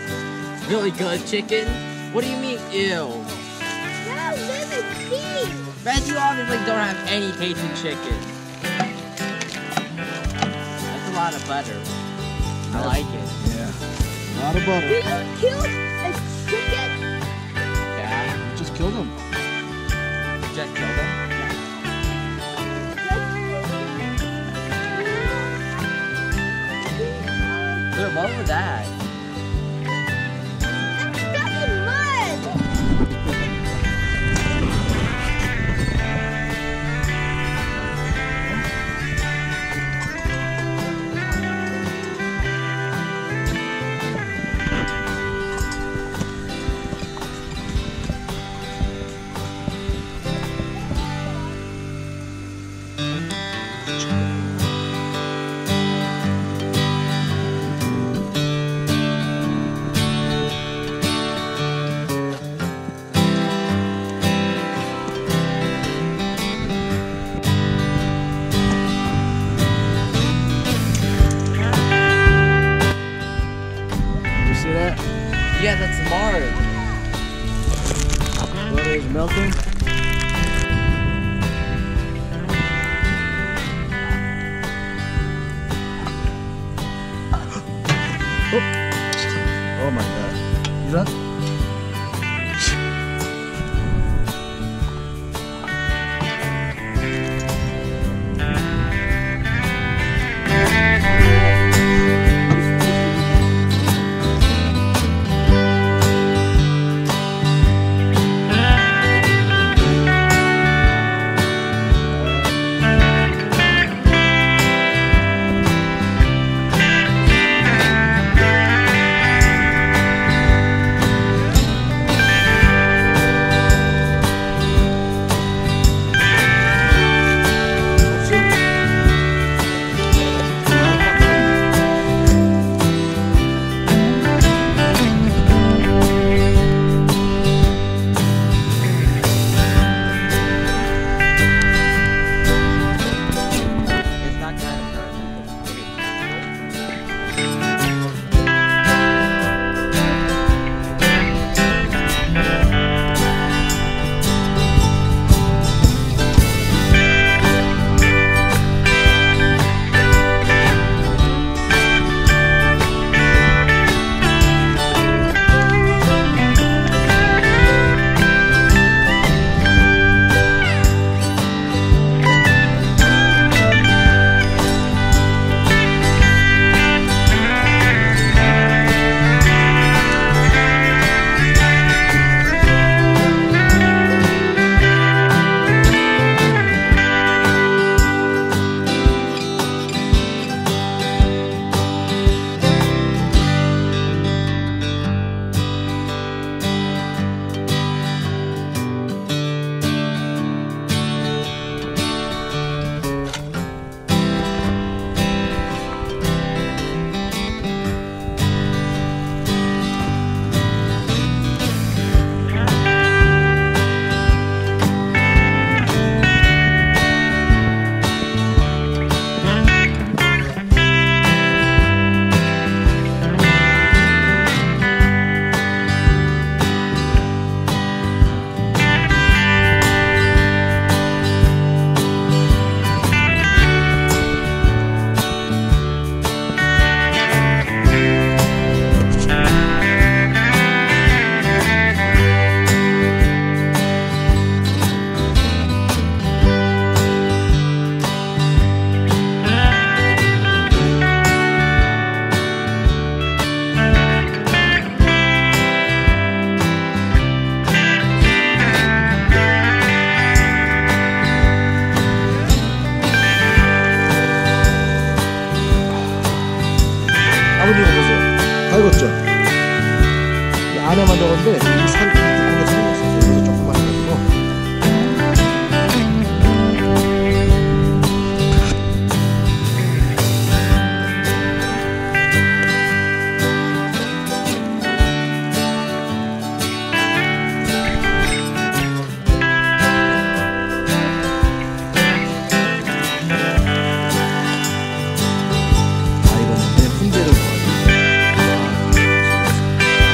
Really good chicken? What do you mean, ew? No, lemon tea. Bet you obviously don't have any taste in chicken. That's a lot of butter. I like it. Yeah. A lot of butter. Did you kill a chicken? Yeah. You just killed him. Jet killed him. Dude, what was that? Stuck in mud. You see that? Yeah, that's Mars. Butter is melting. Oh my god. You done? It's not kind of dark. 아버님 보세요. 다 익었죠? 이 안에만 적었는데 이 산 뚜껑에 생겼어요. 여기서 조금만 해가지고. 아 이거는 그냥 품질을 도와주는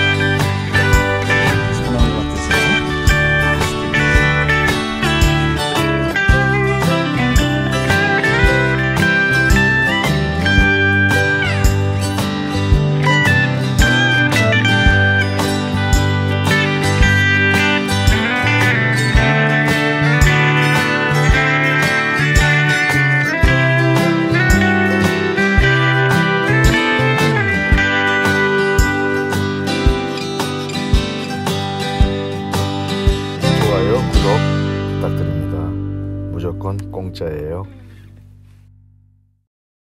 무조건 공짜예요.